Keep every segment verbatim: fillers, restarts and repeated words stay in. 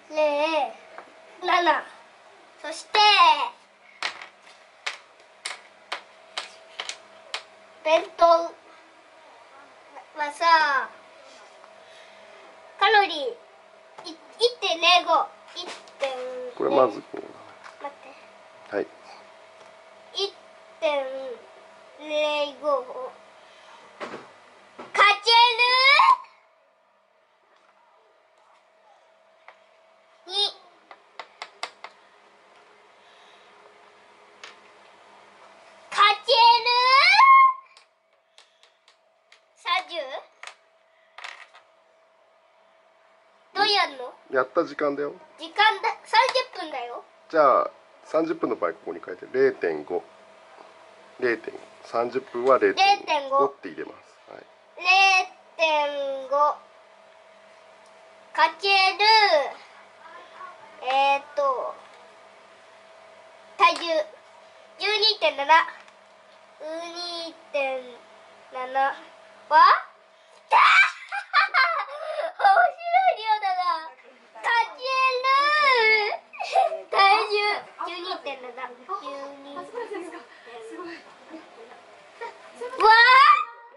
ゼロ、なな。そして弁当はさ、カロリー いってんゼロご。 これまずこう待って。 はい。 いってんゼロご かけるにかけるさんじゅう。どうやんの？ やった時間だよ。 時間だ、さんじゅっぷんだよ。 じゃあさんじゅっぷんの場合ここに書いて れいてんご。れいてんご。さんじゅっぷんは れいてんご って入れます。はい。 れいてんご かけるえー、っと体重 じゅうにてんなな。じゅうにてんなな は面白い量だな。かける体重 じゅうにてんなな。じゅうに。わあ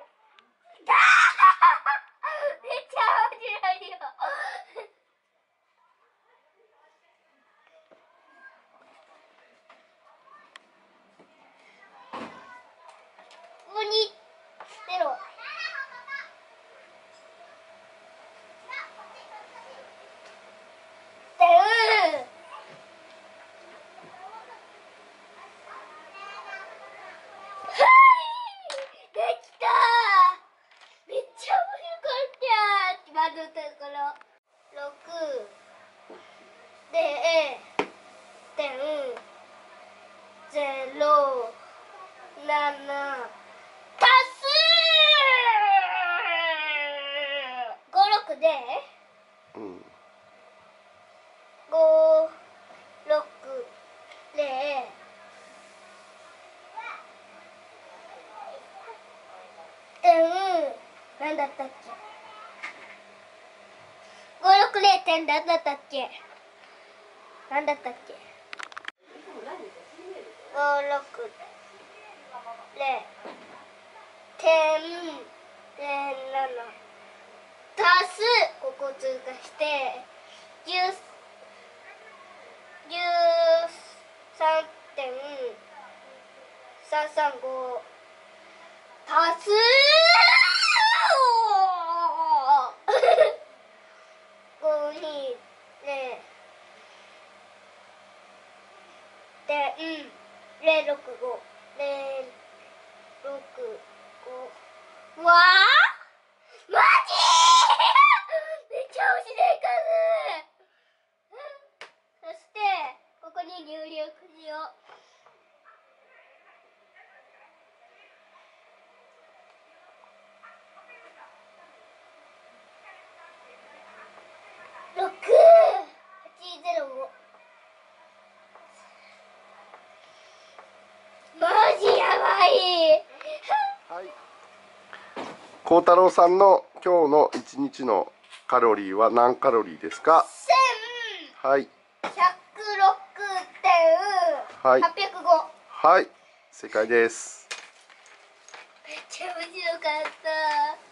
めっちゃ面白いよ。ここにゼロ。点。できた。めっちゃ面白かった。今のところろくてんゼロなな足すごろくでうんごろくゼロ点なんだったっけ。ごろくゼロ点なんだったっけ。なんだったっけ。ごろくゼロ点なな足すここ通過してじゅうさんてんさんさんご足すごにゼロ点ゼロろくごゼロろくごわあマジめっちゃ面白い数。そしてここに入力しよう。ろくはちゼロご。マジやばい。 はい。孝太郎さんの今日の一日のカロリーは何カロリーですか？ せんはい。 ひゃくろくてんはっぴゃくご。 はい、正解です。 めっちゃ面白かった。